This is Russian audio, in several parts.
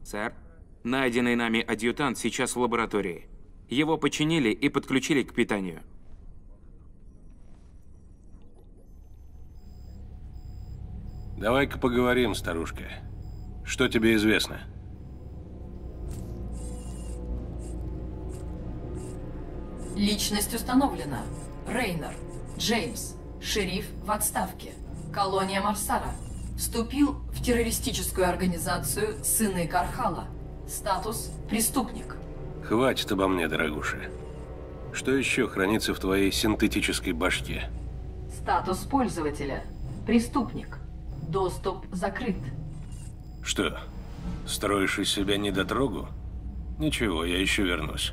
Сэр, найденный нами адъютант сейчас в лаборатории. Его починили и подключили к питанию. Давай-ка поговорим, старушка. Что тебе известно? Личность установлена. Рейнер. Джеймс. Шериф в отставке. Колония Марсара. Вступил в террористическую организацию «Сыны Кархала». Статус – преступник. Хватит обо мне, дорогуша. Что еще хранится в твоей синтетической башке? Статус пользователя – преступник. Доступ закрыт. Что, строишь из себя недотрогу? Ничего, я еще вернусь.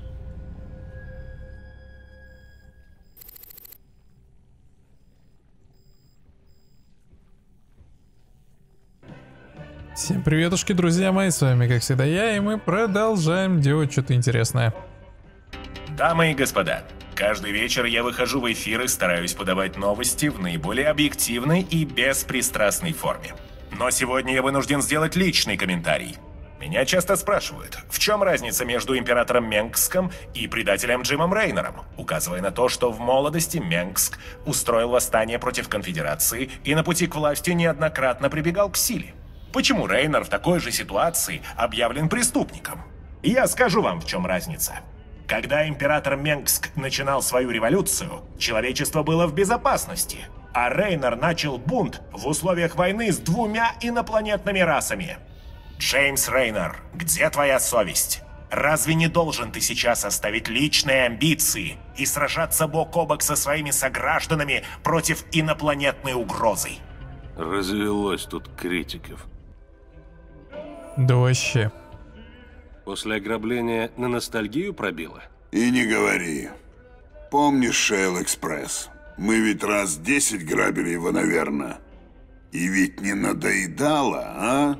Всем приветушки, друзья мои, с вами как всегда я, и мы продолжаем делать что-то интересное. Дамы и господа, каждый вечер я выхожу в эфир и стараюсь подавать новости в наиболее объективной и беспристрастной форме. Но сегодня я вынужден сделать личный комментарий. Меня часто спрашивают, в чем разница между императором Менгском и предателем Джимом Рейнером, указывая на то, что в молодости Менгск устроил восстание против конфедерации и на пути к власти неоднократно прибегал к силе. Почему Рейнер в такой же ситуации объявлен преступником? Я скажу вам, в чем разница. Когда император Менгск начинал свою революцию, человечество было в безопасности, а Рейнер начал бунт в условиях войны с двумя инопланетными расами. Джеймс Рейнер, где твоя совесть? Разве не должен ты сейчас оставить личные амбиции и сражаться бок о бок со своими согражданами против инопланетной угрозы? Развелось тут критиков. Да вообще. После ограбления на ностальгию пробило? И не говори. Помнишь Шейл Экспресс? Мы ведь раз 10 грабили его, наверное. И ведь не надоедало, а?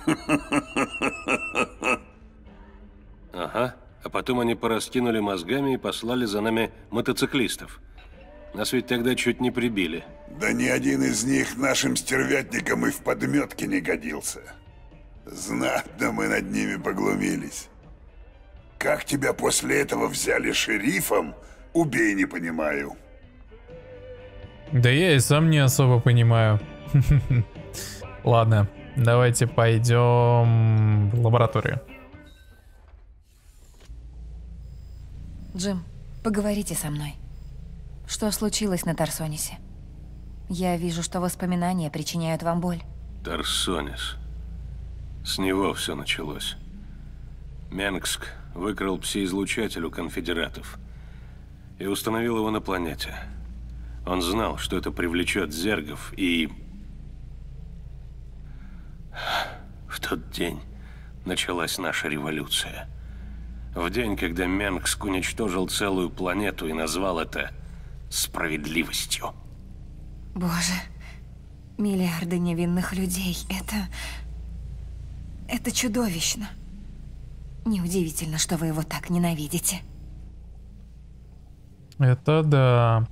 Ага, а потом они пораскинули мозгами и послали за нами мотоциклистов. Нас ведь тогда чуть не прибили. Да ни один из них нашим стервятникам и в подметке не годился. Знатно мы над ними поглумились. Как тебя после этого взяли шерифом, убей, не понимаю. Да я и сам не особо понимаю. Ладно, давайте пойдем в лабораторию. Джим, поговорите со мной. Что случилось на Тарсонисе? Я вижу, что воспоминания причиняют вам боль. Тарсонис. С него все началось. Менгск выкрал пси-излучатель у конфедератов и установил его на планете. Он знал, что это привлечет зергов, и... В тот день началась наша революция. В день, когда Менгск уничтожил целую планету и назвал это справедливостью. Боже, миллиарды невинных людей, это чудовищно. Неудивительно, что вы его так ненавидите. Это да.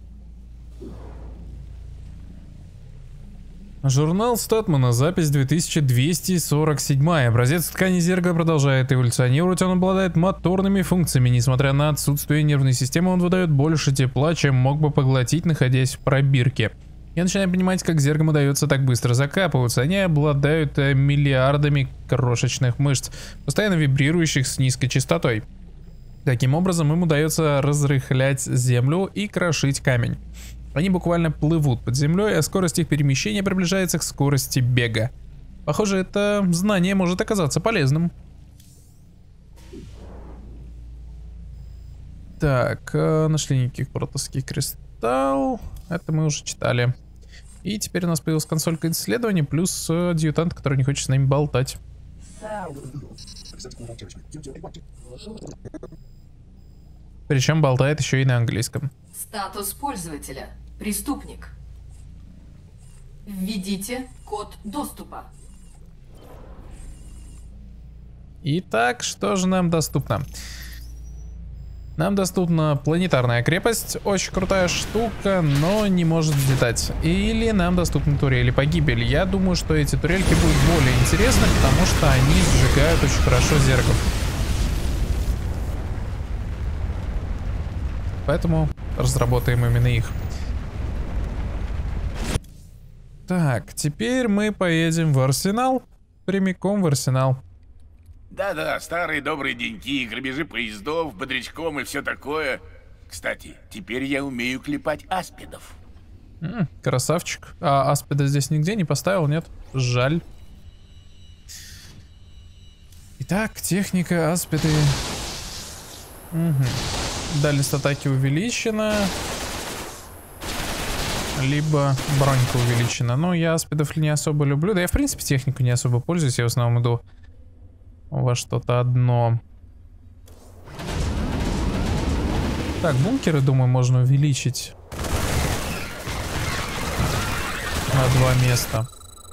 Журнал Статмана, запись 2247. Образец ткани зерга продолжает эволюционировать, он обладает моторными функциями. Несмотря на отсутствие нервной системы, он выдает больше тепла, чем мог бы поглотить, находясь в пробирке. Я начинаю понимать, как зергам удается так быстро закапываться. Они обладают миллиардами крошечных мышц, постоянно вибрирующих с низкой частотой. Таким образом, им удается разрыхлять землю и крошить камень. Они буквально плывут под землей, а скорость их перемещения приближается к скорости бега. Похоже, это знание может оказаться полезным. Так, нашли некий протосский кристалл. Это мы уже читали. И теперь у нас появилась консолька исследований, плюс адъютант, который не хочет с нами болтать. Причем болтает еще и на английском. Статус пользователя. Преступник. Введите код доступа. Итак, что же нам доступно? Нам доступна планетарная крепость, очень крутая штука, но не может взлетать. Или нам доступны турели погибели. Я думаю, что эти турельки будут более интересны, потому что они сжигают очень хорошо зергов. Поэтому разработаем именно их. Так, теперь мы поедем в арсенал. Прямиком в арсенал. Да-да, старые добрые деньки, грабежи поездов, бодрячком и все такое. Кстати, теперь я умею клепать аспидов. Красавчик. А аспида здесь нигде не поставил, нет? Жаль. Итак, техника, аспиды. Дальность атаки увеличена. Либо бронька увеличена. Но я аспидов не особо люблю. Да я в принципе технику не особо пользуюсь. Я в основном иду во что-то одно. Так, бункеры, думаю, можно увеличить на 2 места.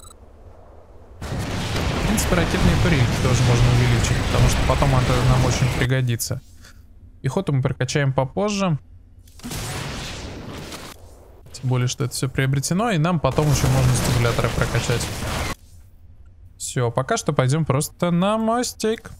В принципе, ракетные турельки тоже можно увеличить, потому что потом это нам очень пригодится. Пехоту мы прокачаем попозже. Тем более, что это все приобретено, и нам потом еще можно стимуляторы прокачать. Все, пока что пойдем просто на мостик.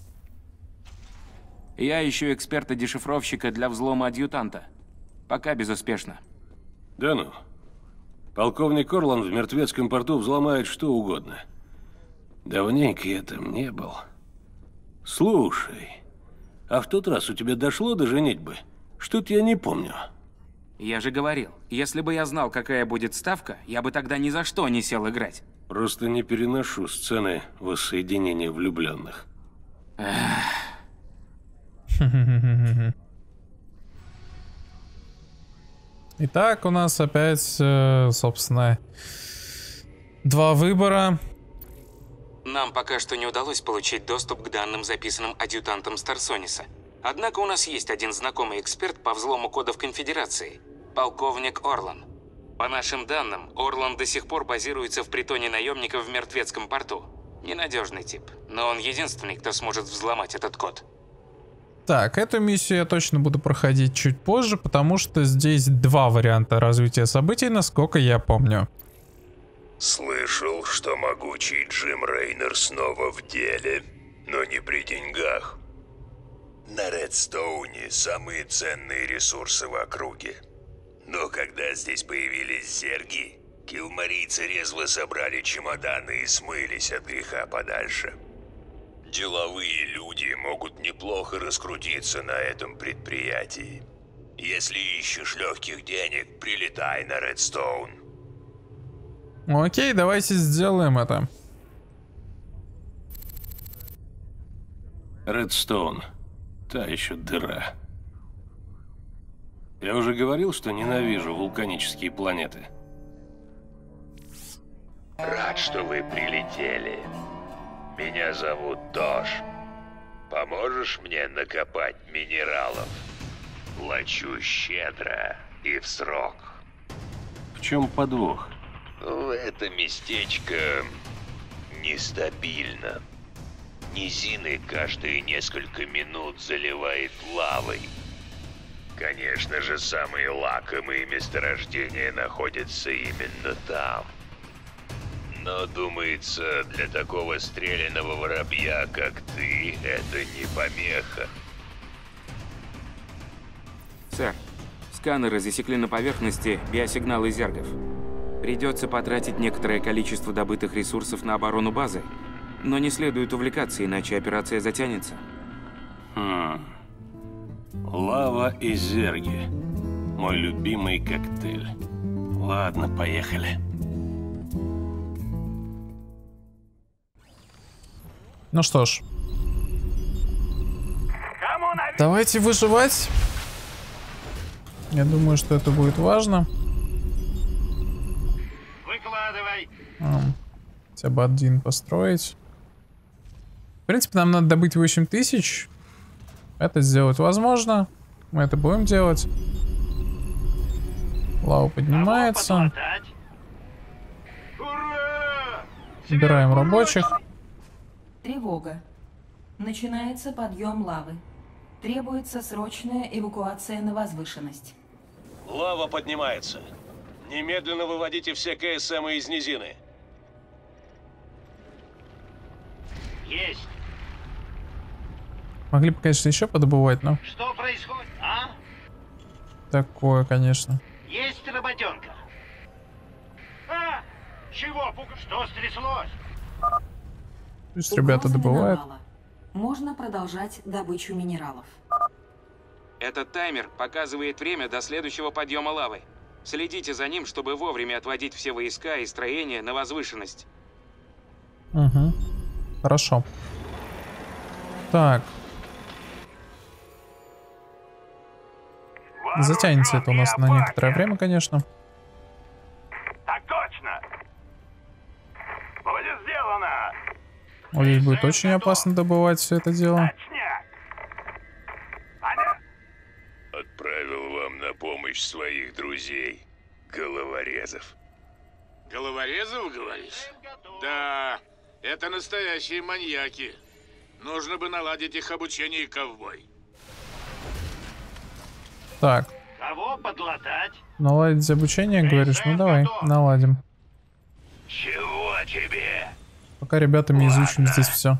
Я ищу эксперта-дешифровщика для взлома адъютанта. Пока безуспешно. Да ну. Полковник Орланд в мертвецком порту взломает что угодно. Давненько я там не был. Слушай, а в тот раз у тебя дошло до женитьбы? Что-то я не помню. Я же говорил, если бы я знал, какая будет ставка, я бы тогда ни за что не сел играть. Просто не переношу сцены воссоединения влюбленных. Итак, у нас опять, собственно, 2 выбора. Нам пока что не удалось получить доступ к данным, записанным адъютантом Старсониса. Однако у нас есть один знакомый эксперт по взлому кодов Конфедерации – полковник Орлан. По нашим данным, Орлан до сих пор базируется в притоне наемников в мертвецком порту. Ненадежный тип, но он единственный, кто сможет взломать этот код. Так, эту миссию я точно буду проходить чуть позже, потому что здесь 2 варианта развития событий, насколько я помню. Слышал, что могучий Джим Рейнер снова в деле, но не при деньгах. На Редстоуне самые ценные ресурсы в округе. Но когда здесь появились зерги, килмарийцы резво собрали чемоданы и смылись от греха подальше. Деловые люди могут неплохо раскрутиться на этом предприятии. Если ищешь легких денег, прилетай на Редстоун. Окей, давайте сделаем это. Редстоун. Та еще дыра. Я уже говорил, что ненавижу вулканические планеты. Рад, что вы прилетели. Меня зовут Дош. Поможешь мне накопать минералов? Плачу щедро и в срок. В чем подвох? Это местечко нестабильно. Низины каждые несколько минут заливает лавой. Конечно же, самые лакомые месторождения находятся именно там. Но, думается, для такого стрелянного воробья, как ты, это не помеха. Сэр, сканеры засекли на поверхности биосигналы зергов. Придется потратить некоторое количество добытых ресурсов на оборону базы, но не следует увлекаться, иначе операция затянется. Лава и зерги. Мой любимый коктейль. Ладно, поехали. Ну что ж. Давайте выживать. Я думаю, что это будет важно. Выкладывай. Хотя бы один построить. В принципе, нам надо добыть 8000. Это сделать возможно. Мы это будем делать. Лава поднимается. Убираем рабочих. Тревога. Начинается подъем лавы. Требуется срочная эвакуация на возвышенность. Лава поднимается. Немедленно выводите все КСМ из низины. Есть. Могли бы, конечно, еще подобывать, но Что происходит, а? такое, конечно. Есть работенка. А! Чего пуга? Что стряслось? Пусть ребята Угроза добывают. миновала. Можно продолжать добычу минералов. Этот таймер показывает время до следующего подъема лавы. Следите за ним, чтобы вовремя отводить все войска и строения на возвышенность. Угу. Хорошо. Так. Затянется это у нас на некоторое время, конечно. Так точно. Будет сделано. Вот здесь будет очень опасно добывать все это дело. Отправил вам на помощь своих друзей, головорезов. Головорезов, говоришь? Да, это настоящие маньяки. Нужно бы наладить их обучение, ковбой. Так, Кого подлатать? наладить обучение, говоришь? Ну давай, наладим. Чего тебе? Пока ребятами изучим здесь все.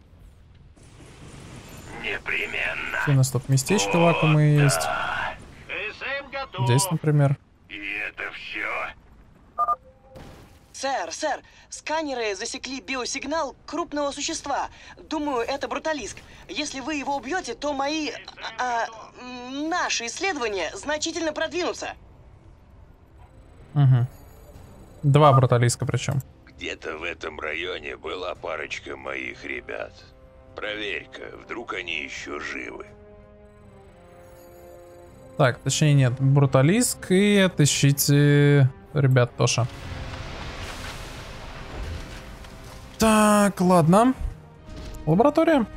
Непременно. Какие у нас тут местечки лакомые есть? КСМ готов. Здесь, например. И это все? Сэр, сканеры засекли биосигнал крупного существа. Думаю, это бруталиск. Если вы его убьете, то наши исследования значительно продвинутся. Угу. 2 бруталиска причем. Где-то в этом районе была парочка моих ребят. Проверь-ка, вдруг они еще живы. Так, точнее нет, бруталиск и отыщите ребят тоже. Так, ладно. Лаборатория.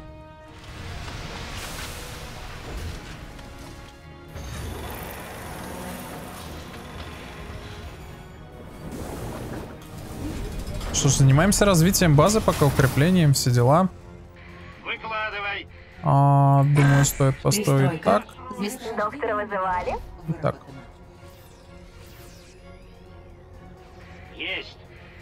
Что ж, занимаемся развитием базы, пока укреплением, все дела. Выкладывай. Думаю, стоит построить так. Доктора вызывали? Так. Есть.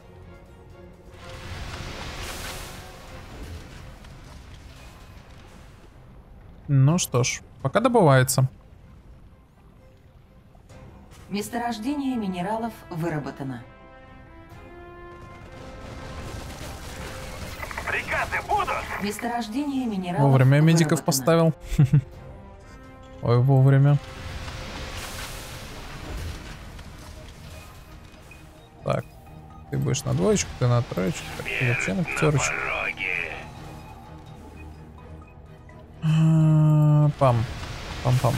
Ну что ж, пока добывается. Месторождение минералов выработано. Приказы будут? Месторождение минералов Вовремя медиков выработано. поставил. Ой, вовремя. Так, ты будешь на 2, ты на 3, ты вообще на 5. Пам. Пам-пам.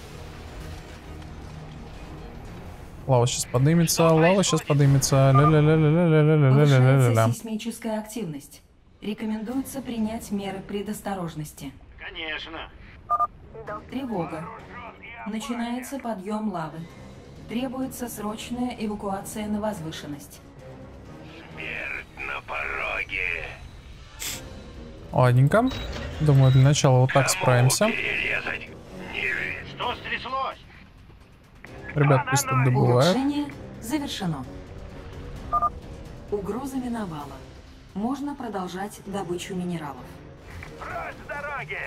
Лава сейчас поднимется, лава сейчас поднимется. Повышается Ля-ля-ля-ля-ля-ля-ля-ля-ля. сейсмическая активность. Рекомендуется принять меры предосторожности. Конечно. Тревога. Начинается подъем лавы. Требуется срочная эвакуация на возвышенность. Смерть на пороге. Ладненько. Думаю, для начала вот так справимся. Перерезать. Что стряслось? Ребят, пусть тут добывают. Улучшение завершено. Угроза миновала. Можно продолжать добычу минералов. Прочь с дороги!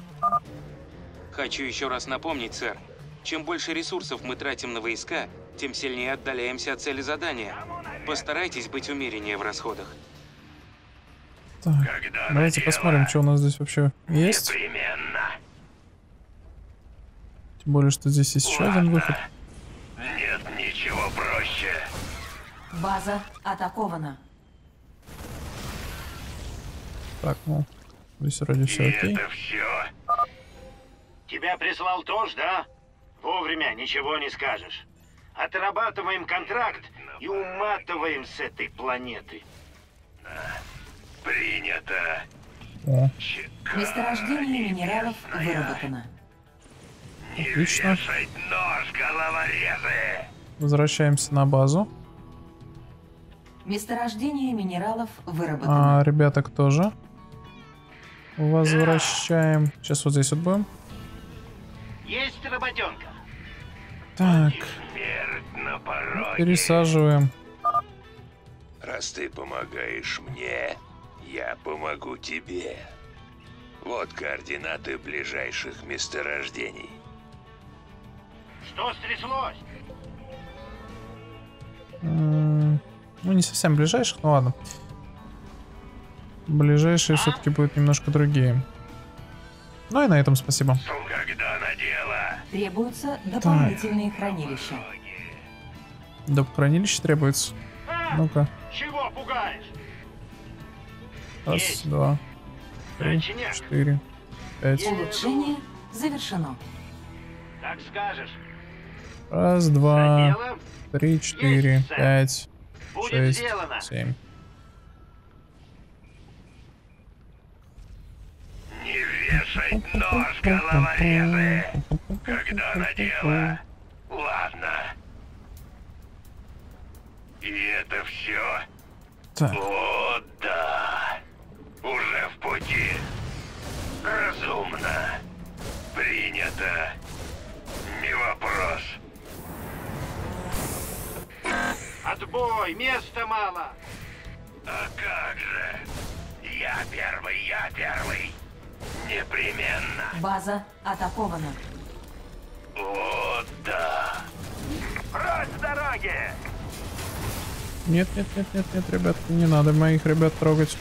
Хочу еще раз напомнить, сэр. Чем больше ресурсов мы тратим на войска, тем сильнее отдаляемся от цели задания. Постарайтесь быть умереннее в расходах. Так, давайте посмотрим, что у нас здесь вообще есть. Непременно. Тем более, что здесь есть еще один выход. Нет ничего проще. База атакована. Так, ну, здесь вроде все окей. Это все. Тебя прислал Тош, да? Вовремя ничего не скажешь. Отрабатываем контракт и уматываем с этой планеты. Принято. О, Месторождение минералов выработано. отлично. Вешать нож, головорезы! Возвращаемся на базу. Месторождение минералов выработано. Ребяток тоже. Возвращаем. Сейчас вот здесь вот будем. работенка? Так, Смерть на пороге. пересаживаем. Раз ты помогаешь мне, я помогу тебе. Вот координаты ближайших месторождений. Что стряслось? Ну, не совсем ближайших, ну ладно. Ближайшие все-таки будут немножко другие. Ну и на этом спасибо. Когда надела? Требуются дополнительные хранилища. Доп. Хранилище требуется. Ну-ка. Чего пугаешь? Раз, два, три, 4, 5. Улучшение завершено. Так скажешь. Раз, два, Дело 3, 4, 5, будет 6, сделано. 7. Не вешать нож, головорезы! Когда надела? Ладно. И это все? Так. О, да. Уже в пути. Разумно. Принято. Не вопрос. Отбой, места мало. А как же? Я первый. Непременно. База атакована. О, да. Прочь с дороги! Нет, ребятки, не надо моих ребят трогать.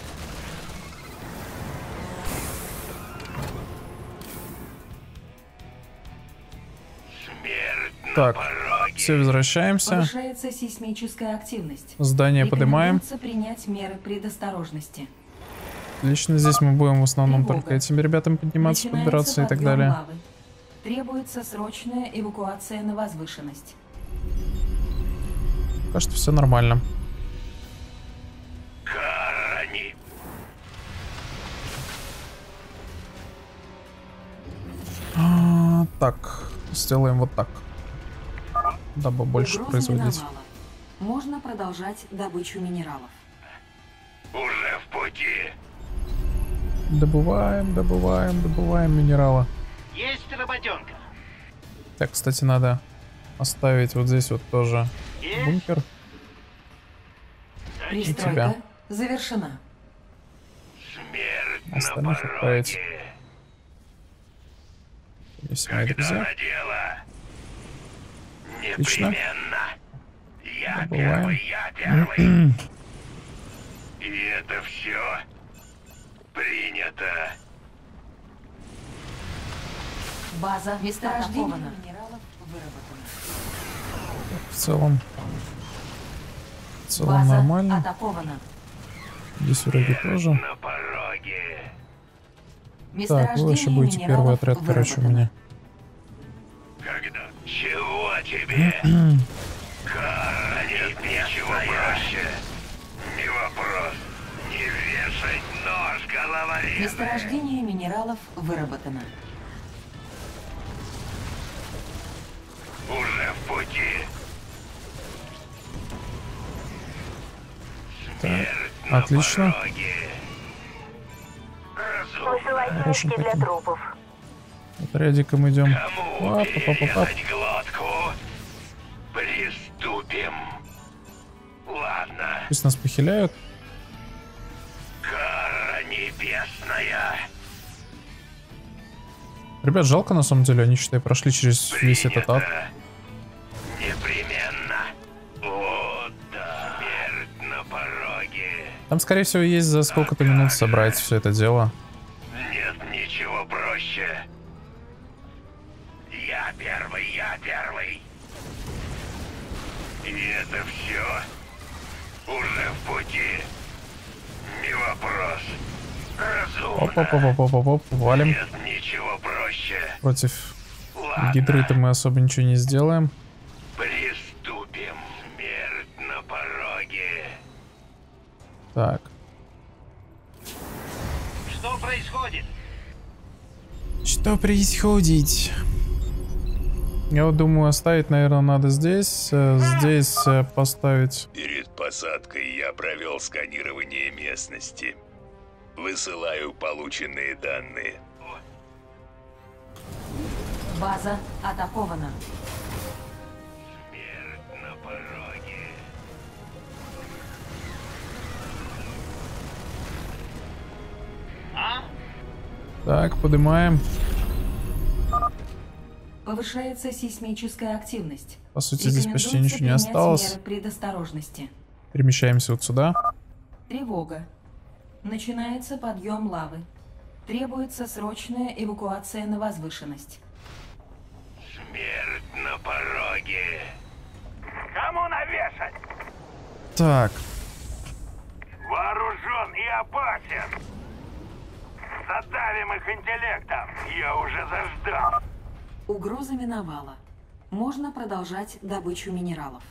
Смерть Так, на пороге. все возвращаемся. Повышается сейсмическая активность. Здание поднимаем. Рекомендуется принять меры предосторожности. Лично здесь мы будем в основном Тревога. только этим ребятам подниматься, Начинается подбираться и так подъем далее. лавы. Требуется срочная эвакуация на возвышенность. Пока что все нормально. Карани. Так, сделаем вот так, дабы больше Угроза производить. миновала. Можно продолжать добычу минералов. Уже в пути. Добываем минералы. Есть работенка. Так, кстати, надо оставить вот здесь вот тоже Есть. бункер. Пристройка тебя. завершена. Смерть Остальных на отправить. пороге. Если мои Когда друзья. надела? Отлично. Непременно. Я Добываем. первый. И это все принято. База месторождения минералов выработана. В целом База нормально. атакована. Здесь вроде тоже. На пороге. Так, вы вообще будете первый отряд, короче, у меня. Когда? Чего тебе? Нет ничего проще. Не вопрос. Не вешать нож, головорез. Месторождение минералов выработано. Уже в пути. Так, отлично. Хорошим таким отрядиком идем. Оп. Глотку. Приступим. Ладно. Пусть нас похиляют. Кара небесная. Ребят, жалко на самом деле, они, считай, прошли через весь этот ад. Непременно. О, да. Смерть на пороге. Там, скорее всего, есть за сколько-то минут собрать все это дело. Нет ничего проще. Я первый. И это все. Уже в пути. Не вопрос. Разумно. Оп, валим. Нет ничего проще. Против Ладно. гидры-то мы особо ничего не сделаем. Приступим. Смерть на пороге. Так, Что происходит? что происходит? Я вот думаю, оставить, наверное, надо здесь. Здесь поставить. Перед посадкой я провел сканирование местности. Высылаю полученные данные. База атакована. Смерть на пороге. Так, поднимаем. Повышается сейсмическая активность. По сути, здесь почти Рекомендуется ничего не принять осталось. меры предосторожности. Перемещаемся вот сюда. Тревога. Начинается подъем лавы. Требуется срочная эвакуация на возвышенность. Смерть на пороге. Кому навешать? Так, Вооружен и опасен. Задавим их интеллектом. Я уже заждал. Угроза миновала. Можно продолжать добычу минералов.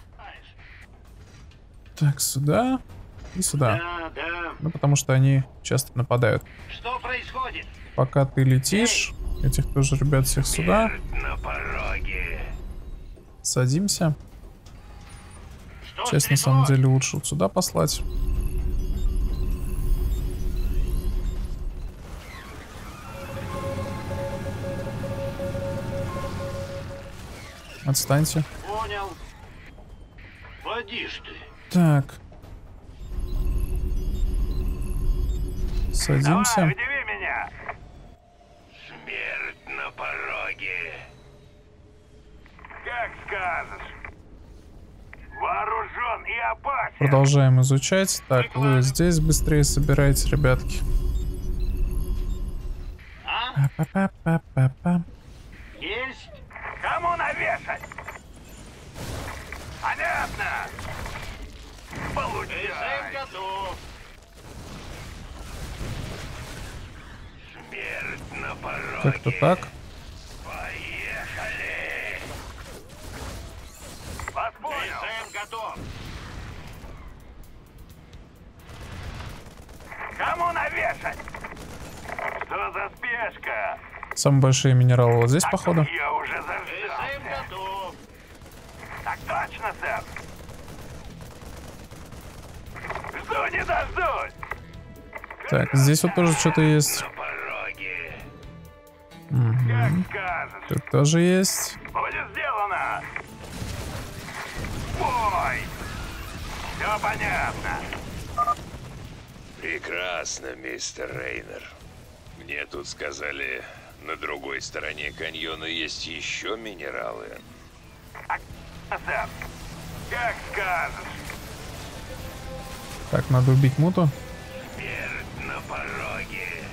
так, сюда и сюда. Да. Ну, потому что они часто нападают. Что происходит? Пока ты летишь, этих тоже, ребят, всех сюда. На пороге. Садимся. Что Часть, на самом деле, лучше вот сюда послать. Отстаньте. Понял. Поди ж ты. Так. Садимся. Удиви меня. Смерть на пороге. Как скажешь. Вооружен и опасен. Продолжаем изучать. Так, вы здесь быстрее собирайте, ребятки. Па-па-па-па-па. Есть? Кому навешать? Понятно. Получай. КСМ готов. Смерть на пороге. Как-то так. Поехали. Вас понял. КСМ готов. Кому навешать? Что за спешка? Самые большие минералы вот здесь, походу. Я уже заждался. КСМ готов. Так точно, сэр. Жду не дождусь. Так, здесь вот тоже что-то есть. На пороге. Мгм. Как скажешь. Тут тоже есть. Будет сделано. Бой. Все понятно. Прекрасно, мистер Рейнер. Мне тут сказали, на другой стороне каньона есть еще минералы. Сэр, как скажешь. Так, надо убить муту. Смерть на пороге.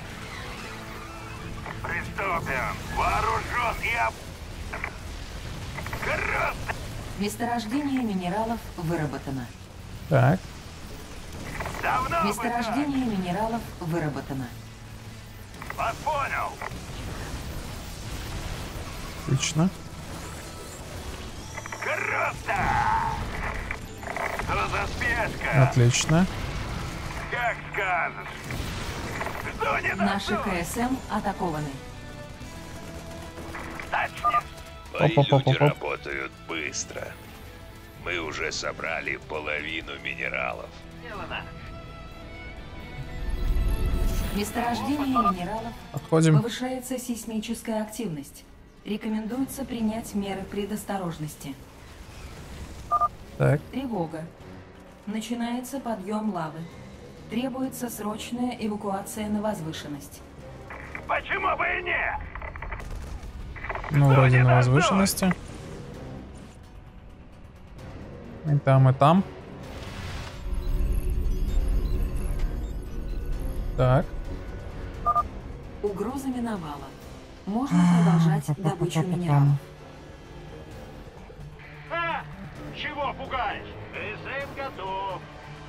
Приступим. Вооружен и Круто. Месторождение минералов выработано. Так, Давно бы Месторождение минералов выработано. так. Вас понял. отлично. Круто. Что за спешка? Отлично. Как скажешь. Что не Наши дождусь. КСМ атакованы. Точно. Мои люди работают быстро. Мы уже собрали половину минералов. Сделано. Месторождение минералов. Отходим. Повышается сейсмическая активность. Рекомендуется принять меры предосторожности. Так, Тревога. Начинается подъем лавы. Требуется срочная эвакуация на возвышенность. Почему бы и нет? ну вроде на возвышенности. И там, и там. Так, Угроза миновала. Можно продолжать добычу минералов. Чего пугаешь? КСМ готов.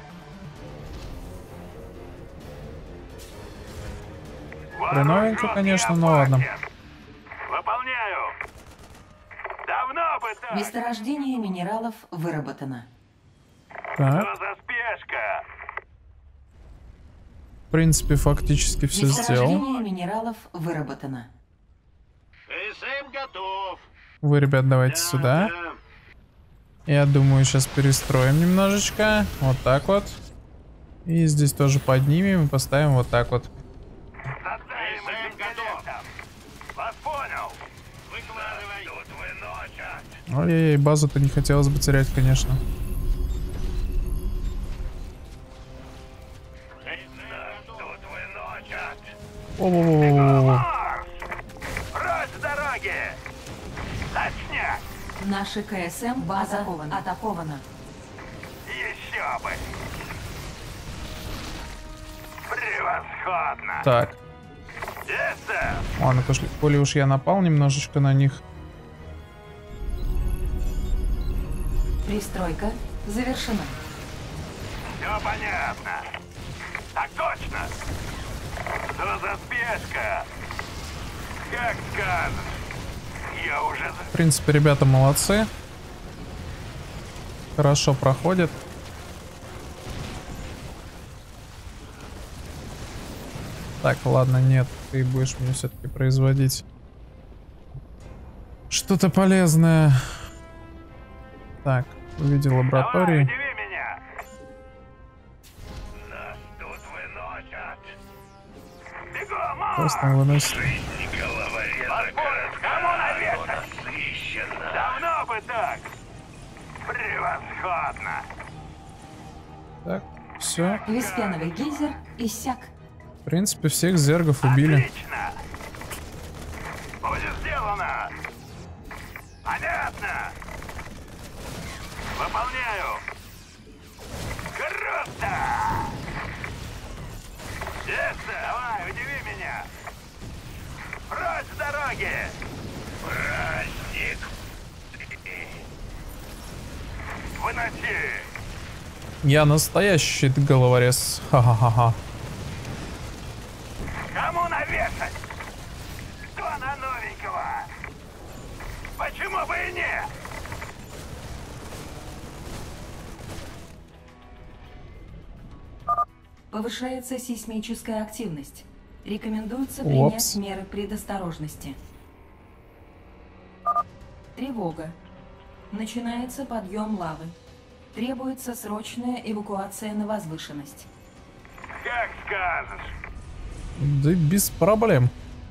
хреновенько, конечно, но ладно. Выполняю. Давно бы так. Месторождение минералов выработано. Так, Что за спешка? в принципе, фактически все сделал. Месторождение минералов выработано. КСМ готов. Вы, ребят, давайте сюда. Да. Я думаю, сейчас перестроим немножечко. Вот так вот. И здесь тоже поднимем и поставим вот так вот. Задавим их интеллектом. Вас понял. Выкладывай. Ой-ой-ой, базу-то не хотелось бы терять, конечно. О-о-о-о-о. Наши КСМ база атакована. Еще бы! Превосходно! Так. Ладно, коли уж я напал немножечко на них. Пристройка завершена. Все понятно. Так точно. Что за спешка? Как скажешь. Я уже... В принципе, ребята молодцы. Хорошо проходят. Так, ладно, нет, ты будешь мне все-таки производить что-то полезное. Так, увидел лабораторию. Просто выносит. Давно бы так. Превосходно. Так, все. Веспеновый гейзер иссяк. В принципе, всех зергов убили. Отлично. Будет сделано. Понятно. Выполняю. Круто. Давай, удиви меня. Прочь с дороги. Праздник. Выноси. Я настоящий головорез. Ха-ха-ха-ха. Кому навешать? Кто на новенького? Почему бы и нет? Повышается сейсмическая активность. Рекомендуется принять меры предосторожности. Тревога. Начинается подъем лавы. Требуется срочная эвакуация на возвышенность. Как скажешь. Да без проблем.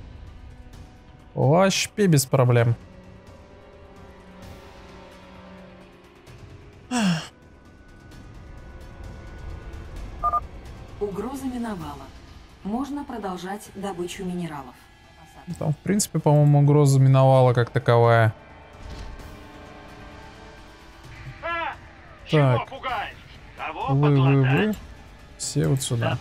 Вообще без проблем. Угроза миновала. Можно продолжать добычу минералов. Там, в принципе, по-моему, угроза миновала как таковая. Так. Вы. Все вот сюда.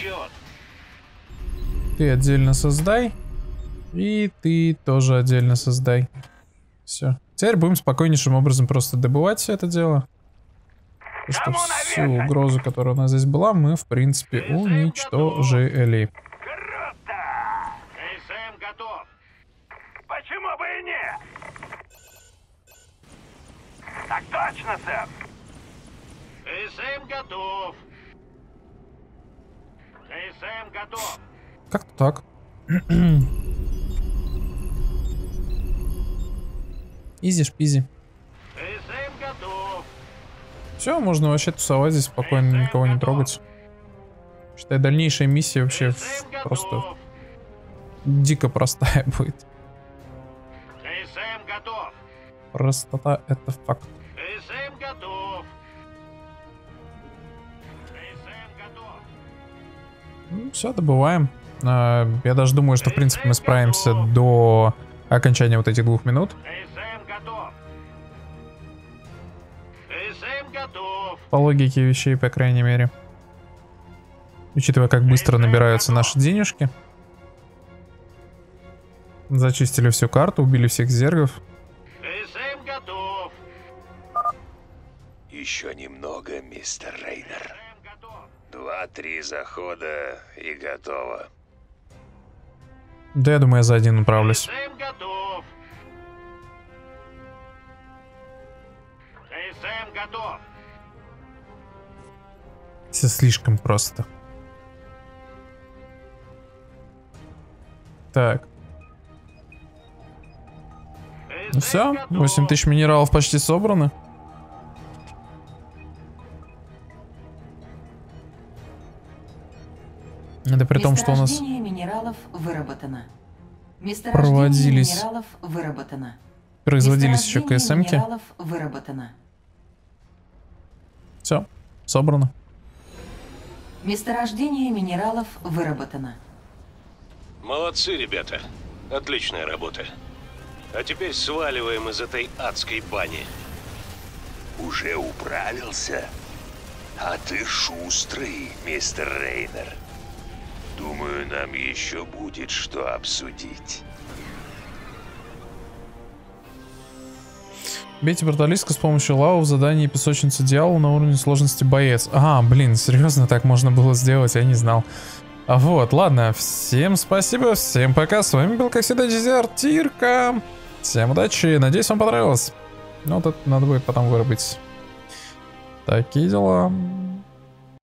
Ты отдельно создай. И ты тоже отдельно создай. Все. Теперь будем спокойнейшим образом просто добывать все это дело. Потому что всю угрозу, которая у нас здесь была, мы, в принципе, уничтожили. Круто! КСМ готов. Почему бы и нет? Так точно, сэр. КСМ готов. КСМ готов. Как-то так. Изи-шпизи. КСМ готов. Все, можно вообще тусовать здесь спокойно, никого не трогать. Считай, дальнейшая миссия вообще просто дико простая будет. КСМ готов. Простота — это факт. КСМ готов. КСМ готов. Ну, все, добываем. Я даже думаю, что, в принципе, мы справимся до окончания вот этих 2 минут. КСМ готов. КСМ готов. По логике вещей, по крайней мере. Учитывая, как быстро набираются наши денежки. Зачистили всю карту, убили всех зергов. КСМ готов. Еще немного, мистер Рейнер. 2-3 захода и готово. Да, я думаю, я за один управлюсь. КСМ готов. КСМ готов. Все слишком просто. Так. Ну все, 8000 минералов почти собраны. Это при том, что у нас Месторождение минералов выработано. проводились Месторождение минералов выработано. производились еще Месторождение КСМ-ки. минералов выработано. Все, собрано. Месторождение минералов выработано. Молодцы, ребята. Отличная работа. А теперь сваливаем из этой адской бани. Уже управился? А ты шустрый, мистер Рейнер. Думаю, нам еще будет что обсудить. Бейте бруталистку с помощью лавы в задании песочницы дьявола на уровне сложности боец. А, блин, серьезно, так можно было сделать, я не знал. А вот, ладно, всем спасибо, всем пока, с вами был, как всегда, Дезертирка. Всем удачи, надеюсь, вам понравилось. Ну, вот это надо будет потом вырубить. Такие дела.